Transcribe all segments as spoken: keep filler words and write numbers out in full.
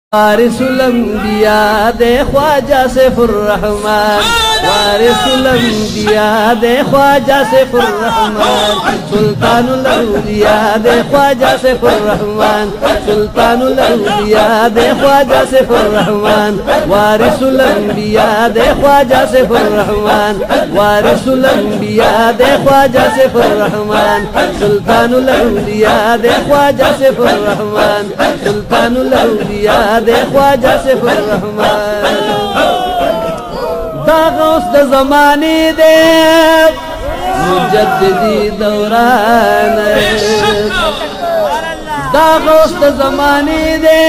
وارث الانبیاء دے خواجہ سیف الرحمن، وارث الانبیاء دے خواجہ سیف الرحمن، سلطان الاولیاء دے خواجہ سیف الرحمن، سلطان الاولیاء دے خواجہ سیف الرحمن، وارث الانبیاء دے خواجہ سیف الرحمن، وارث الانبیاء دے خواجہ سیف الرحمن، سلطان الاولیاء دے خواجہ سیف الرحمن، سلطان الاولیاء دے خواجہ سیف الرحمن، دا غوث دا زمانی دے مجددی دوران، دا غوث دا زمانی دے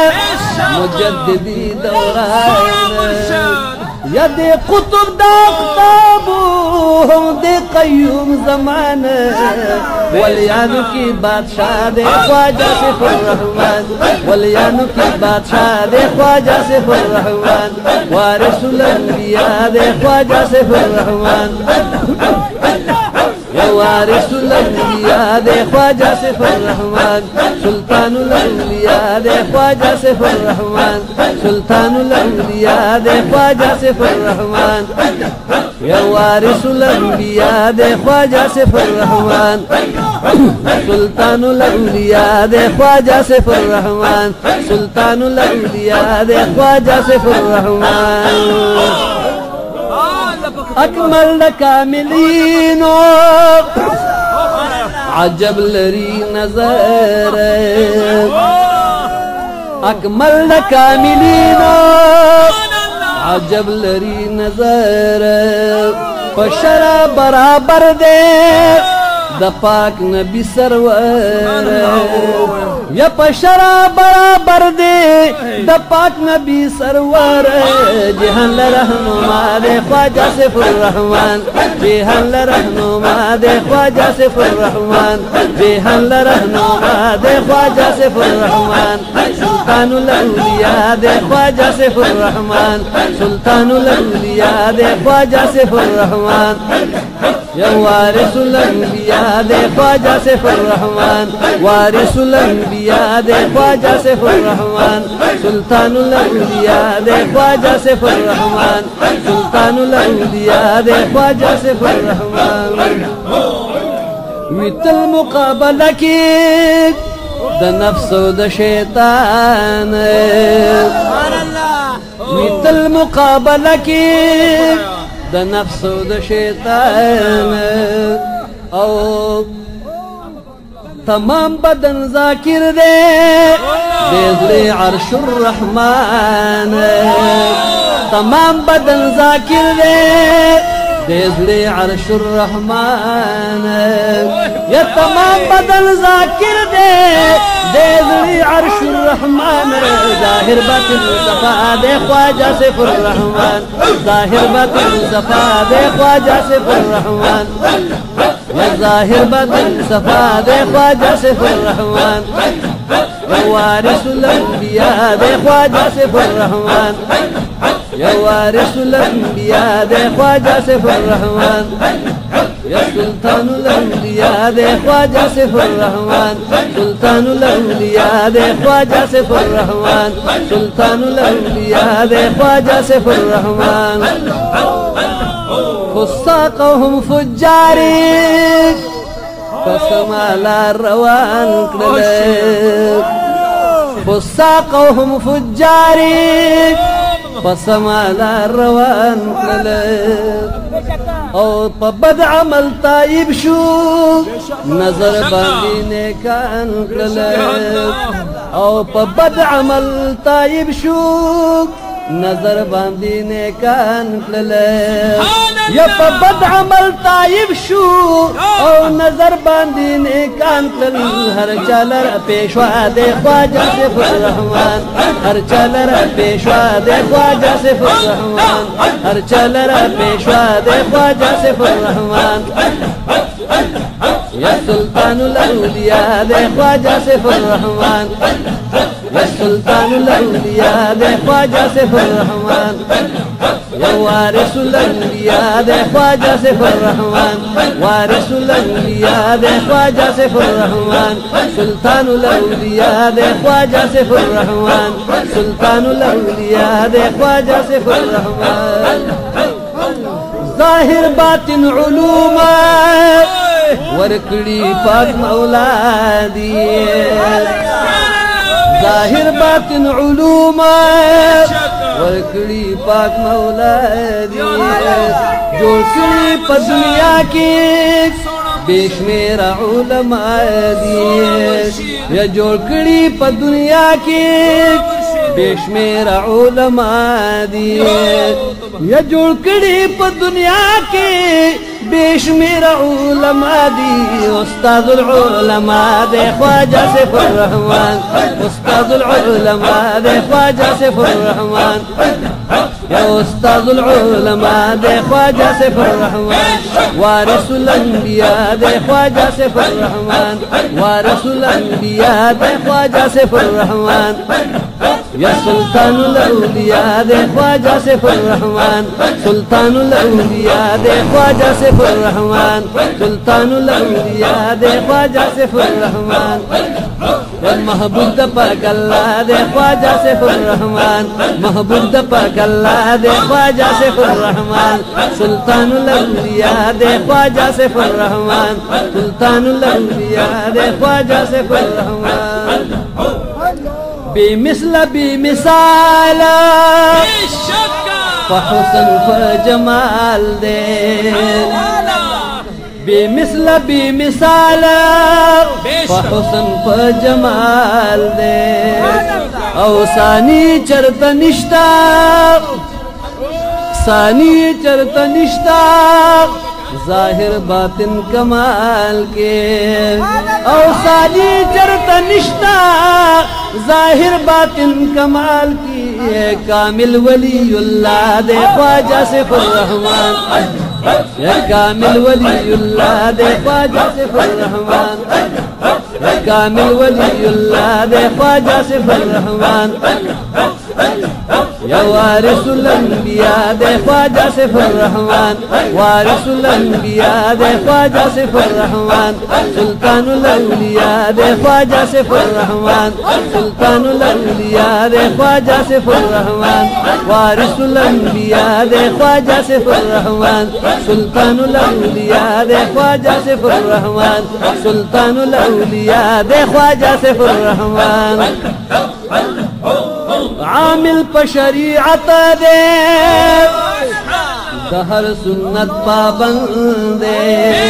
مجددی دوران، یا دے قطب دا اقتابو ہم دے قیوم زمان، ولیانو کی بادشاہ دے خواجہ سیف الرحمن، ولیانو کی بادشاہ دے خواجہ سیف الرحمن، وارث الانبیاء دے خواجہ سیف الرحمن، وارث الانبیاء دے خواجہ سیف الرحمن، سلطان الاولیاء دے خواجہ سیف الرحمن، سلطان الاولیاء دے خواجہ سیف الرحمن، یا وارث الانبیاء دے خواجہ سیف الرحمن، سلطان الاولیاء دے خواجہ سیف الرحمن، سلطان الاولیاء دے خواجہ سیف الرحمن، اکمل کاملینو عجب لری نظر، اکمل کاملینو عجب لری نظر، پشرا برابر دے دا پاک نبی سرور، یا پشرا برابر دے دا پاک نبی سرور، جہان لرہنما دے خواجہ سیف الرحمن، جہان لرہنما دے خواجہ سیف الرحمن، جہان لرہنما دے خواجہ سیف الرحمن، سلطان الاولیاء دے خواجہ سیف الرحمن، سلطان الاولیاء دے خواجہ سیف الرحمن، یا وارث الانبیاء دے خواجہ سیف الرحمن، وارث الانبیاء دے خواجہ سیف الرحمن، سلطان الاولیاء دے خواجہ سیف الرحمن، سلطان الاولیاء دے خواجہ سیف الرحمن، ویتل مقابلہ کی دا نفس و دا شیطان، ویتل مقابلہ کی دا نفس و دا شیطان، او تمام بدن ذاکر دے بیزر عرش الرحمن، تمام بدن ذاکر دے بیزر عرش الرحمن، یا تمام بدن ذاکر دے بیزر عرش الرحمن، ظاہر باطن صفا دے خواجہ سیف الرحمن، ظاہر باطن صفا دے خواجہ سیف الرحمن، یا ظاہر باطن صفا دے خواجہ سیف الرحمن، یا وارث الانبیاء دے خواجہ سیف الرحمن، یا وارث الانبیاء دے خواجہ سیف الرحمن، یا سلطان الاولیاء دے خواجہ سیف الرحمن، سلطان الاولیاء دے خواجہ سیف الرحمن، سلطان الاولیاء دے خواجہ سیف الرحمن، فساقهم فجاری فسمالا روان کړل، فساقهم فجاری فسمالا روان کړل، او په بد عمل تایب شو نظر باندې نیکان کړل، او په بد عمل تایب شو نظر باندې نیکان کړل، یا په بد عمل تایب شو او نظر باندې نیکان کړل، هر چا لره پیشوا دے خواجہ سیف الرحمن، هر چا لره پیشوا دے خواجہ سیف الرحمن، هر چا لره پیشوا دے خواجہ سیف الرحمن، या सुल्तान الأولياء दे ख्वाजा सिफ रहमान या सुल्तान الأولياء दे ख्वाजा सिफ रहमान या वारिस الأولياء दे ख्वाजा सिफ रहमान वारिस الأولياء दे ख्वाजा सिफ रहमान सुल्तान الأولياء दे ख्वाजा सिफ रहमान सुल्तान الأولياء दे ख्वाजा सिफ रहमान ظاهر باطن علوما ورکڑی پاک مولا دی ظاهر باطن علوما ورکڑی پاک مولا دی جو کڑی پا دنیا کی بیشمیر علماء دی یا جو کڑی پا دنیا کی बेशमेर उलमा दिए या जोड़ कड़ी पर दुनिया के बेशमेर उलमा दी उस्तादुल उलमा दे ख्वाजा सिफ रहमान उस्तादुल उलमा दे ख्वाजा सिफ रहमान या उस्तादुल उलमा दे ख्वाजा सिफ रहमान वारिसुल अंबिया दे ख्वाजा सिफ रहमान वारिसुल अंबिया दे ख्वाजा सिफ रहमान या सुल्तान الأولياء दे ख्वाजा सिफ रहमान सुल्तान الأولياء दे ख्वाजा सिफ रहमान सुल्तान الأولياء दे ख्वाजा सिफ रहमान महबूब द पाक अल्लाह दे ख्वाजा सिफ रहमान महबूब द पाक अल्लाह दे ख्वाजा सिफ रहमान सुल्तान الأولياء दे ख्वाजा सिफ रहमान सुल्तान الأولياء दे ख्वाजा सिफ रहमान بمثل بمثال فحسن فجمال دے بمثل بمثال فحسن فجمال دے او ثانی چرت نشتا ثانی چرت نشتا ظاہر باطن کمال کے او ثانی چرت نشتا ظاہر باطن کمال کی کامل ولی اللہ دے ख्वाजा सिफ रहमान या कामिल वली अल्लाह दे ख्वाजा सिफ रहमान या कामिल वली अल्लाह दे ख्वाजा सिफ रहमान या वारिसुल अंबिया दे ख्वाजा सिफ रहमान वारिसुल अंबिया दे ख्वाजा सिफ रहमान सुल्तानुल औलिया दे ख्वाजा सिफ रहमान सुल्तानुल औलिया दे ख्वाजा सिफ रहमान वारिसुल अंबिया दे ख्वाजा सिफ रहमान सुल्तानुल औलिया दे ख्वाजा सिफ रहमान सुल्तानुल औलिया दे ख्वाजा सिफ रहमान عامل په شریعت دے دهر سنت پابند دے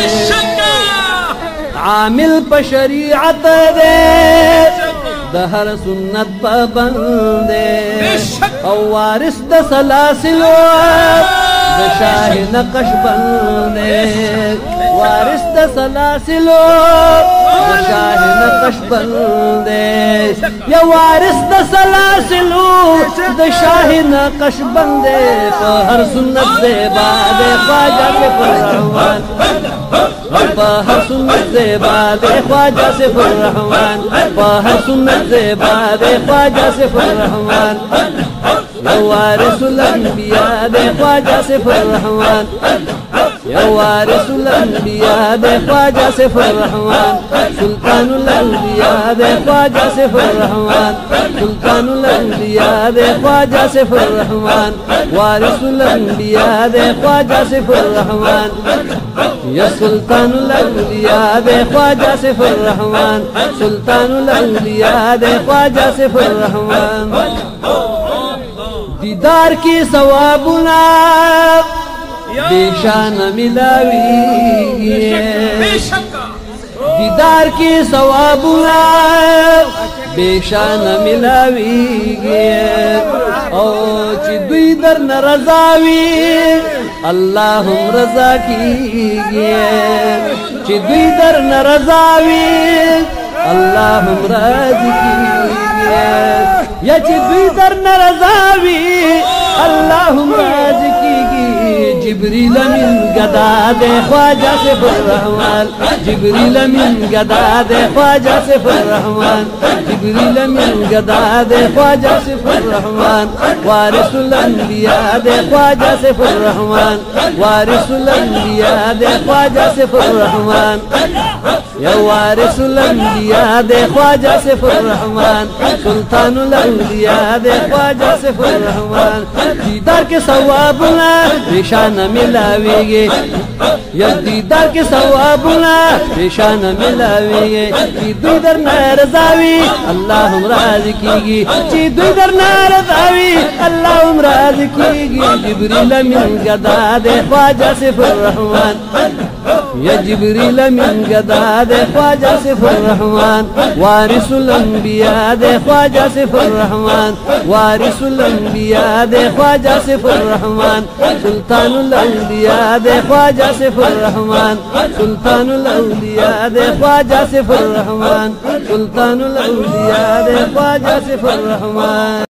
عامل په شریعت دے دهر سنت پابند دے او وارث د سلاسل د شاه نقش بند دے وارث د سلاسل د شاه نقش بند دے یا وارث د سلاسل د شاه نقش بند دے په هر سنت دے باد ख्वाजा सिफ रहमान په هر سنت دے باد ख्वाजा सिफ रहमान په هر سنت دے باد ख्वाजा सिफ रहमान या वारिसुल अंबिया दे ख्वाजा सिफ रहमान या वारिसुल अंबिया दे ख्वाजा सिफ रहमान सुल्तानुल औलिया दे ख्वाजा सिफ रहमान सुल्तानुल औलिया दे ख्वाजा सिफ रहमान वारिसुल अंबिया दे ख्वाजा सिफ रहमान या सुल्तानुल औलिया दे ख्वाजा सिफ रहमान सुल्तानुल औलिया दे ख्वाजा सिफ रहमान दीदार की सवाबुना बेशान मिलावी दीदार की सवाबुना बेशान मिलावी ओ ची दुई दर न रजावी अल्लाहुम रजा की ची दुई दर न रजावी अल्लाहुम राजी की या ची दुई दर न रजावी अल्लाहुम राजी की جبريل من قداد خواجہ صف الرحمن جبريل من قداد خواجہ صف الرحمن جبريل من قداد خواجہ صف الرحمن وارث الانبیاء خواجہ صف الرحمن وارث الانبیاء خواجہ صف الرحمن يا وارث الانبياء خواجہ صف الرحمن سلطان الاولياء خواجہ صف الرحمن دیدار کے ثوابنا نشانہ ملاویگے یا دیدار کے ثوابنا نشانہ ملاویگے چی دوی در نارضاوی اللہ ہم راضی کیگی چی دوی در نارضاوی اللہ ہم راضی کیگی جبریل من قداد خواجہ صف الرحمن يا جبريل من قداد خواجہ صف الرحمن وارث الانبياء خواجہ صف الرحمن وارث الانبياء خواجہ صف الرحمن سلطان الاولياء خواجہ صف الرحمن سلطان الاولياء خواجہ صف الرحمن سلطان الاولياء خواجہ صف الرحمن